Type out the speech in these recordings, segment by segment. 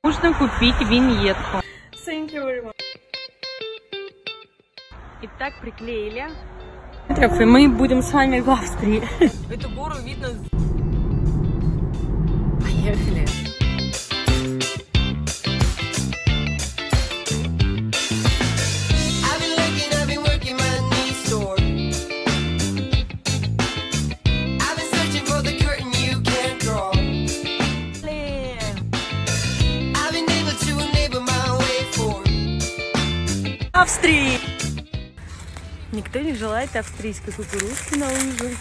Нужно купить виньетку. Thank you very much. Итак, приклеили. И мы будем с вами в Австрии. Эту гору видно. Поехали. Австрии! Никто не желает австрийской кукурузки на лыжах.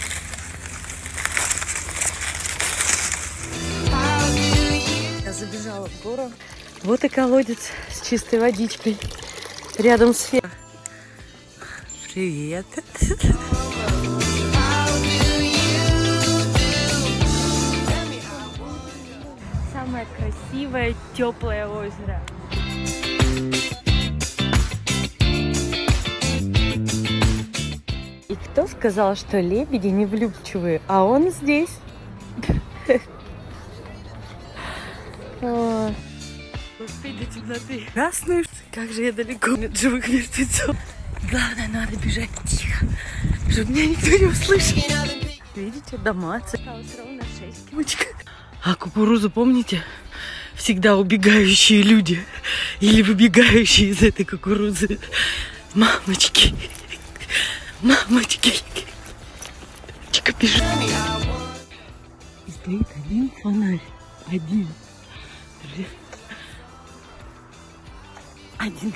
Я забежала в гору. Вот и колодец с чистой водичкой. Рядом с фермой. Привет! Самое красивое, теплое озеро. И кто сказал, что лебеди не влюбчивые, а он здесь? Успеть до темноты. Красную. Как же я далеко от живых мертвецов. Главное, надо бежать тихо, чтобы меня никто не услышал. Видите, дома. Ровно 6 килочек. А кукурузу помните? Всегда убегающие люди. Или выбегающие из этой кукурузы. Мамочки. Мамочки. Чика бежит. И стоит один фонарь. Один. Один.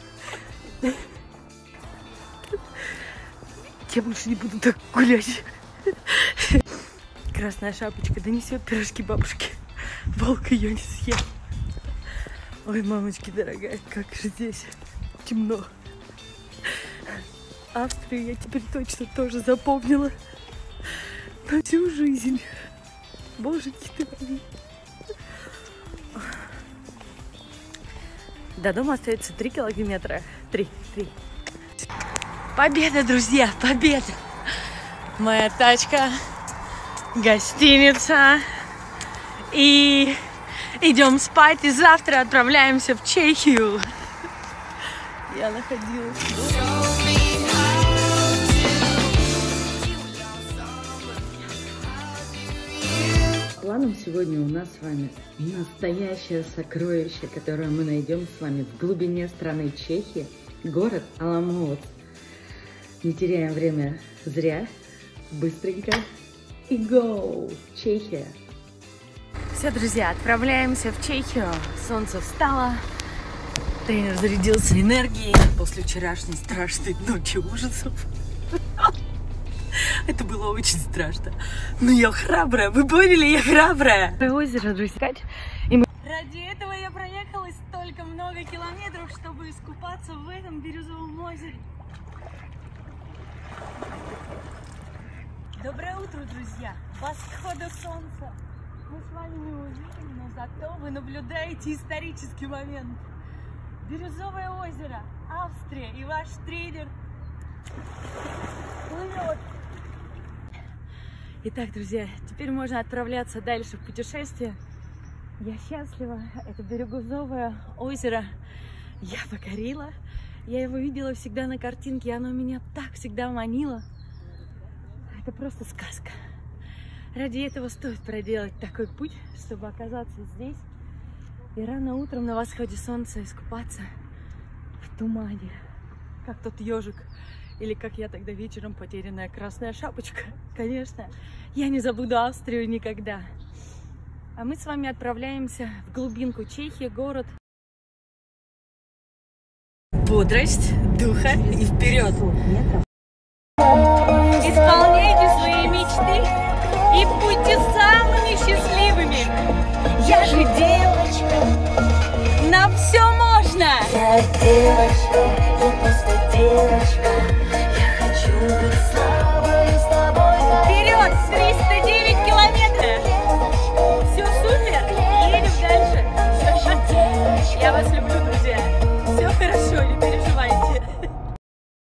Я больше не буду так гулять. Красная шапочка донесет пирожки бабушки. Волк ее не съел. Ой, мамочки дорогая, как же здесь темно. Австрию я теперь точно тоже запомнила на всю жизнь. Боже ты мои. До дома остается 3 километра. 3. Победа, друзья, победа! Моя тачка, гостиница. И идем спать. И завтра отправляемся в Чехию. Я находилась. Планом сегодня у нас с вами настоящее сокровище, которое мы найдем с вами в глубине страны Чехии, город Оломouc. Не теряем время зря, быстренько и go! Чехия! Все, друзья, отправляемся в Чехию. Солнце встало, тренер зарядился энергией после вчерашней страшной ночи ужасов. Это было очень страшно. Но я храбрая, вы поняли, я храбрая. Озеро, друзья. И мы... Ради этого я проехала столько много километров, чтобы искупаться в этом бирюзовом озере. Доброе утро, друзья. Восхода солнца. Мы с вами не увидим, но зато вы наблюдаете исторический момент. Бирюзовое озеро, Австрия, и ваш тренер плывет. Итак, друзья, теперь можно отправляться дальше в путешествие. Я счастлива. Это бирюзовое озеро я покорила. Я его видела всегда на картинке, и оно меня так всегда манило. Это просто сказка. Ради этого стоит проделать такой путь, чтобы оказаться здесь и рано утром на восходе солнца искупаться в тумане, как тот ежик. Или как я тогда вечером, потерянная красная шапочка. Конечно, я не забуду Австрию никогда. А мы с вами отправляемся в глубинку Чехии, город. Бодрость, духа и вперед!